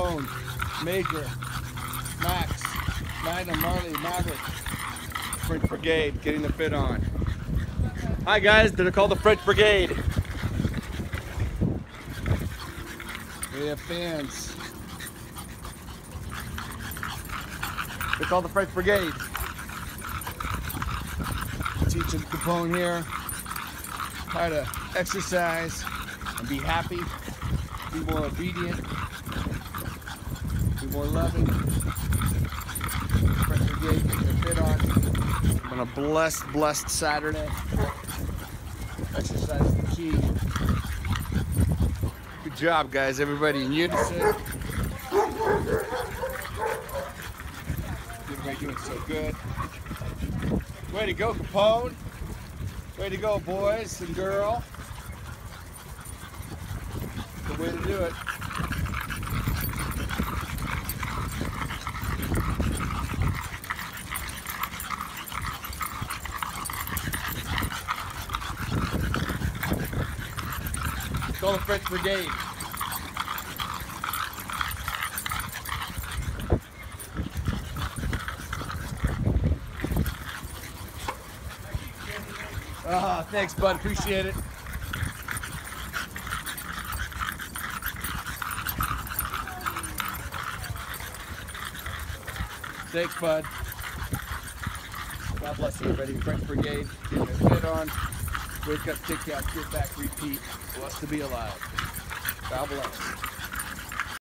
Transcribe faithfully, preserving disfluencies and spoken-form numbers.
Capone, Major, Max, Magnum, Marley, Maverick, French Brigade, getting the fit on. Hi guys, they're called the French Brigade. We have fans. They're called the French Brigade. Teaching Capone here how to exercise and be happy, be more obedient, be more loving. French Brigade getting their fit on on a blessed, blessed Saturday. Exercise is the key. Good job, guys. Everybody in unison. Everybody doing so good. Way to go, Capone. Way to go, boys and girl. Good way to do it. Call the French Brigade. Ah, thanks, bud. Appreciate it. Thanks, bud. God bless everybody. French Brigade, getting their fit on. Wake up, kick out, get back, repeat. Blessed to be alive. God bless.